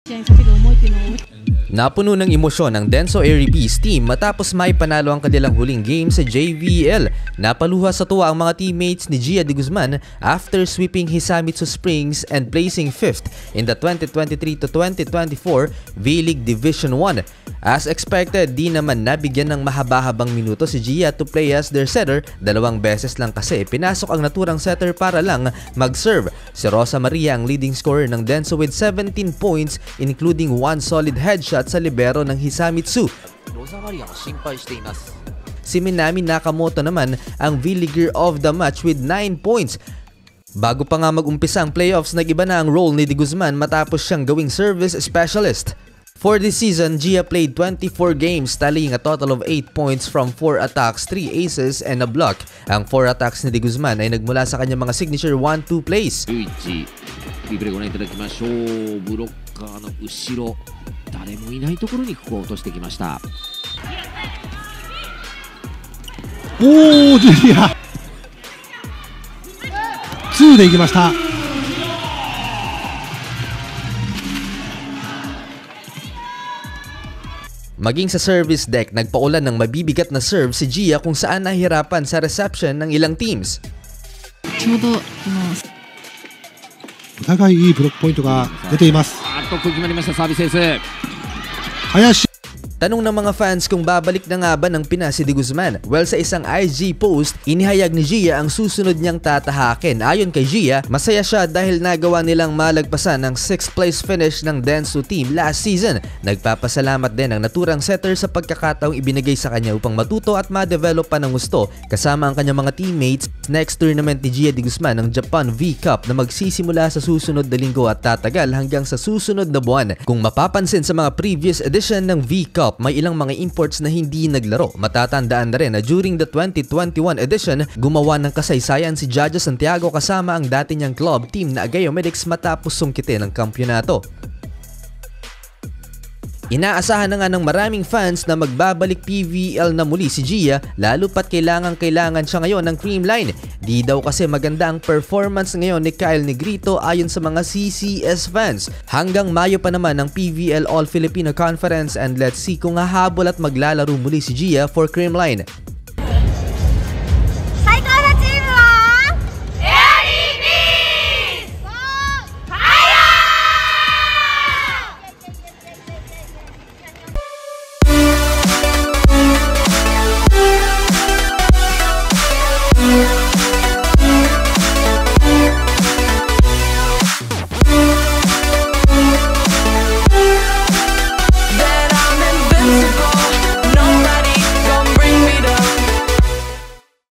Napuno ng emosyon ang Denso Airy Beast team matapos may panalo ang kanilang huling game sa JVL. Napaluha sa tuwa ang mga teammates ni Gia de Guzman after sweeping Hisamitsu Springs and placing 5th in the 2023-2024 V-League Division 1. As expected, di naman nabigyan ng mahaba-habang minuto si Gia to play as their setter. 2 beses lang kasi pinasok ang naturang setter para lang mag-serve. Si Rosa Maria ang leading scorer ng Denso with 17 points including 1 solid headshot sa libero ng Hisamitsu. Si Minami Nakamoto naman ang V-Leaguer of the match with 9 points. Bago pa nga mag-umpisa ang playoffs, nag-iba na ang role ni de Guzman matapos siyang gawing service specialist. For this season, Gia played 24 games, tallying a total of 8 points from 4 attacks, 3 aces, and a block. Ang 4 attacks ni de Guzman ay nagmula sa kanyang mga signature 1-2 plays. 誰もいないところにここを落としてきました。 おー、ジュリア2でいきました。 Maging sa service deck, nagpaulan ng mabibigat na serve si Gia kung saan nahihirapan sa reception ng ilang teams. お互いいいブロックポイントが出ています。林 Tanong ng mga fans kung babalik na nga ba ng Pinas si de Guzman. Well, sa isang IG post, inihayag ni Gia ang susunod niyang tatahakin. Ayon kay Gia, masaya siya dahil nagawa nilang malagpasan ng 6th place finish ng Denso team last season. Nagpapasalamat din ang naturang setter sa pagkakataong ibinigay sa kanya upang matuto at ma-develop pa ng gusto kasama ang kanyang mga teammates. Next tournament ni Gia de Guzman ang Japan V-Cup na magsisimula sa susunod na linggo at tatagal hanggang sa susunod na buwan. Kung mapapansin sa mga previous edition ng V-Cup, may ilang mga imports na hindi naglaro. Matatandaan na rin na during the 2021 edition, gumawa ng kasaysayan si Jaja Santiago kasama ang dati niyang club team na Agayo Medics matapos sungkitin ang kampyonato. Inaasahan na nga ng maraming fans na magbabalik PVL na muli si Gia, lalo pat kailangan siya ngayon ng Creamline. Di daw kasi maganda ang performance ngayon ni Kyle Negrito ayon sa mga CCS fans. Hanggang Mayo pa naman ang PVL All Filipino Conference and let's see kung hahabol at maglalaro muli si Gia for Creamline.